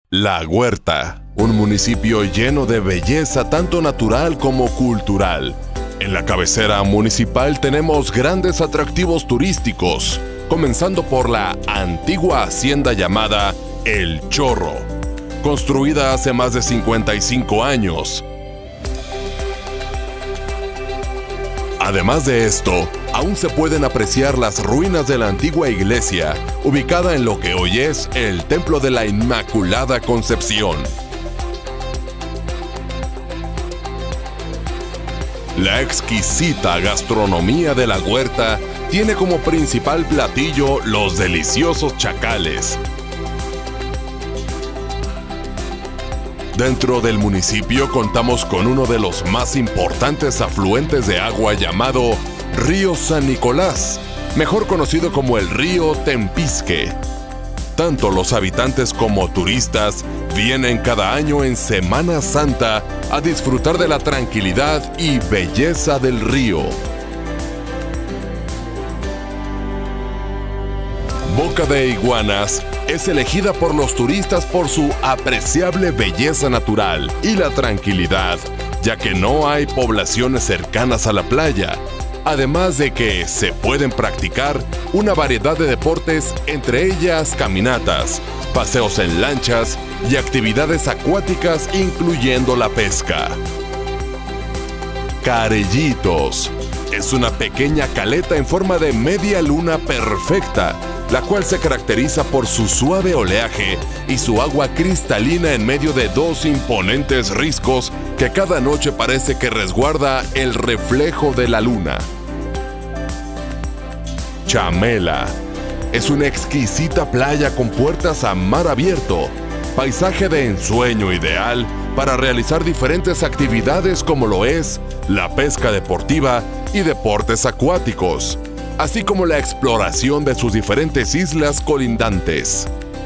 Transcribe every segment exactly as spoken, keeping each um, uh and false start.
La Huerta, un municipio lleno de belleza tanto natural como cultural. En la cabecera municipal tenemos grandes atractivos turísticos, comenzando por la antigua hacienda llamada El Chorro, construida hace más de cincuenta y cinco años. Además de esto, aún se pueden apreciar las ruinas de la antigua iglesia, ubicada en lo que hoy es el Templo de la Inmaculada Concepción. La exquisita gastronomía de La Huerta tiene como principal platillo los deliciosos chacales. Dentro del municipio contamos con uno de los más importantes afluentes de agua llamado Río San Nicolás, mejor conocido como el Río Tempisque. Tanto los habitantes como turistas vienen cada año en Semana Santa a disfrutar de la tranquilidad y belleza del río. Boca de Iguanas es elegida por los turistas por su apreciable belleza natural y la tranquilidad, ya que no hay poblaciones cercanas a la playa, además de que se pueden practicar una variedad de deportes, entre ellas caminatas, paseos en lanchas y actividades acuáticas incluyendo la pesca. Carellitos es una pequeña caleta en forma de media luna perfecta, la cual se caracteriza por su suave oleaje y su agua cristalina en medio de dos imponentes riscos que cada noche parece que resguarda el reflejo de la luna. Chamela es una exquisita playa con puertas a mar abierto, paisaje de ensueño ideal para realizar diferentes actividades como lo es la pesca deportiva y deportes acuáticos, así como la exploración de sus diferentes islas colindantes.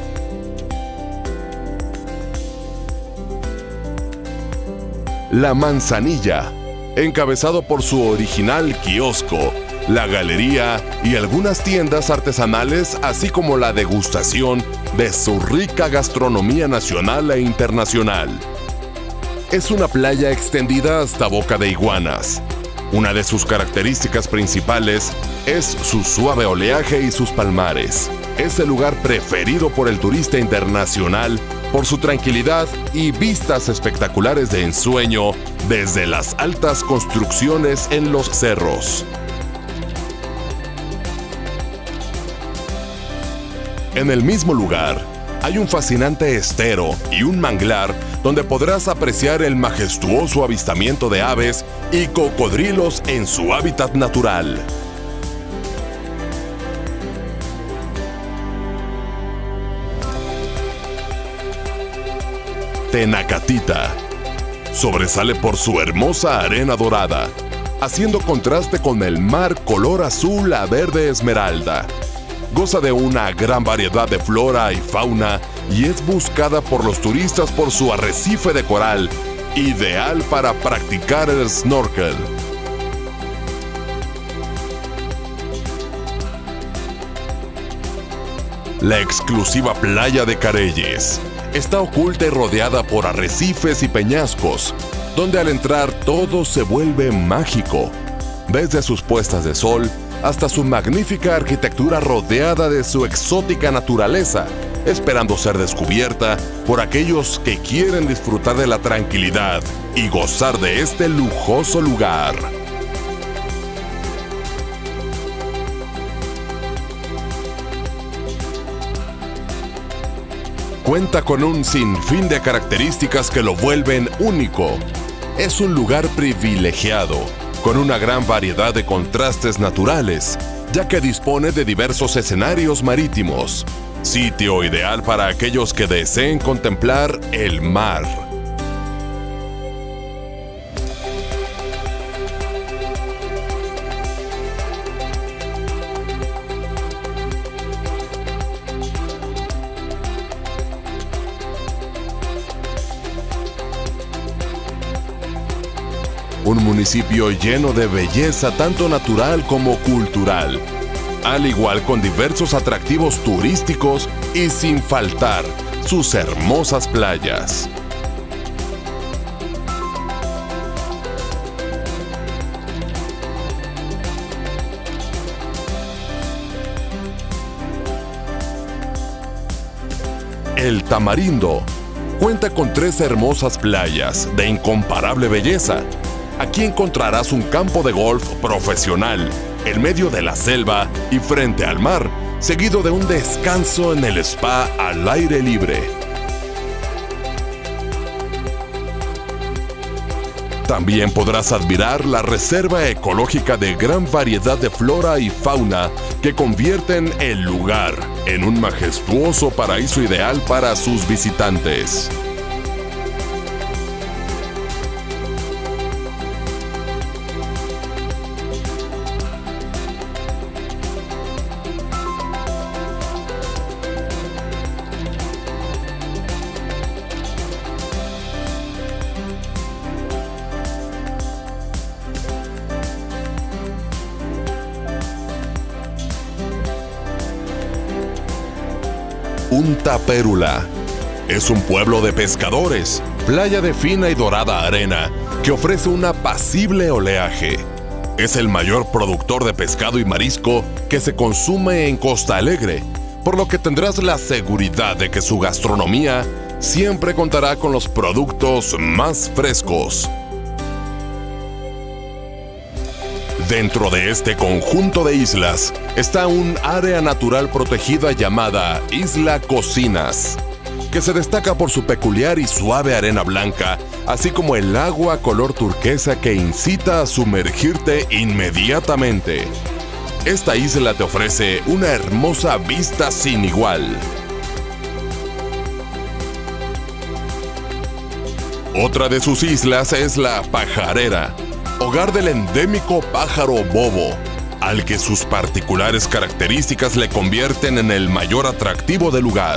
La Manzanilla, encabezado por su original kiosco, la galería y algunas tiendas artesanales, así como la degustación de su rica gastronomía nacional e internacional. Es una playa extendida hasta Boca de Iguanas. Una de sus características principales es su suave oleaje y sus palmares. Es el lugar preferido por el turista internacional por su tranquilidad y vistas espectaculares de ensueño desde las altas construcciones en los cerros. En el mismo lugar, hay un fascinante estero y un manglar donde podrás apreciar el majestuoso avistamiento de aves y cocodrilos en su hábitat natural. Tenacatita sobresale por su hermosa arena dorada, haciendo contraste con el mar color azul a verde esmeralda. Goza de una gran variedad de flora y fauna y es buscada por los turistas por su arrecife de coral, ideal para practicar el snorkel. La exclusiva playa de Careyes está oculta y rodeada por arrecifes y peñascos, donde al entrar todo se vuelve mágico, desde sus puestas de sol hasta su magnífica arquitectura rodeada de su exótica naturaleza, esperando ser descubierta por aquellos que quieren disfrutar de la tranquilidad y gozar de este lujoso lugar. Cuenta con un sinfín de características que lo vuelven único. Es un lugar privilegiado, con una gran variedad de contrastes naturales, ya que dispone de diversos escenarios marítimos. Sitio ideal para aquellos que deseen contemplar el mar. Un municipio lleno de belleza tanto natural como cultural, al igual con diversos atractivos turísticos y sin faltar sus hermosas playas. El Tamarindo cuenta con tres hermosas playas de incomparable belleza. Aquí encontrarás un campo de golf profesional, en medio de la selva y frente al mar, seguido de un descanso en el spa al aire libre. También podrás admirar la reserva ecológica de gran variedad de flora y fauna que convierten el lugar en un majestuoso paraíso ideal para sus visitantes. Punta Pérula es un pueblo de pescadores, playa de fina y dorada arena que ofrece un apacible oleaje. Es el mayor productor de pescado y marisco que se consume en Costa Alegre, por lo que tendrás la seguridad de que su gastronomía siempre contará con los productos más frescos. Dentro de este conjunto de islas está un área natural protegida llamada Isla Cocinas, que se destaca por su peculiar y suave arena blanca, así como el agua color turquesa que incita a sumergirte inmediatamente. Esta isla te ofrece una hermosa vista sin igual. Otra de sus islas es la Pajarera, hogar del endémico pájaro bobo, al que sus particulares características le convierten en el mayor atractivo del lugar.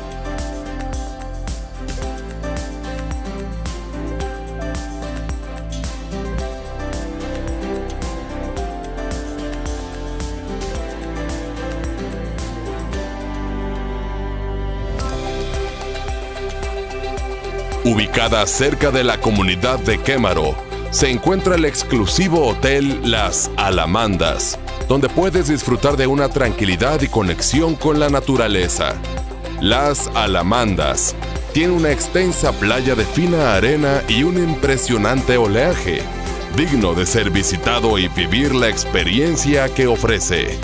Ubicada cerca de la comunidad de Quémaro, se encuentra el exclusivo hotel Las Alamandas, donde puedes disfrutar de una tranquilidad y conexión con la naturaleza. Las Alamandas tiene una extensa playa de fina arena y un impresionante oleaje, digno de ser visitado y vivir la experiencia que ofrece.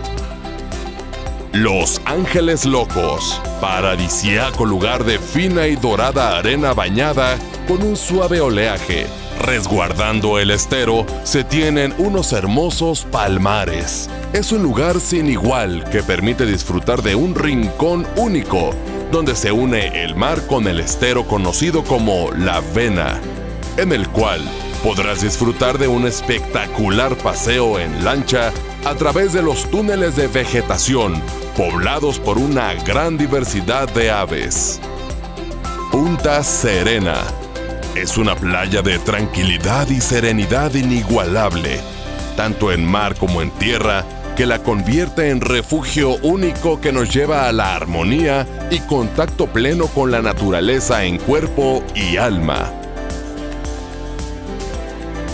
Los Ángeles Locos, paradisíaco lugar de fina y dorada arena bañada con un suave oleaje. Resguardando el estero, se tienen unos hermosos palmares. Es un lugar sin igual que permite disfrutar de un rincón único, donde se une el mar con el estero conocido como La Vena, en el cual podrás disfrutar de un espectacular paseo en lancha a través de los túneles de vegetación, poblados por una gran diversidad de aves. Punta Serena es una playa de tranquilidad y serenidad inigualable, tanto en mar como en tierra, que la convierte en refugio único que nos lleva a la armonía y contacto pleno con la naturaleza en cuerpo y alma.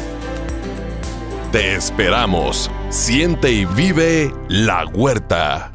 Te esperamos. Siente y vive La Huerta.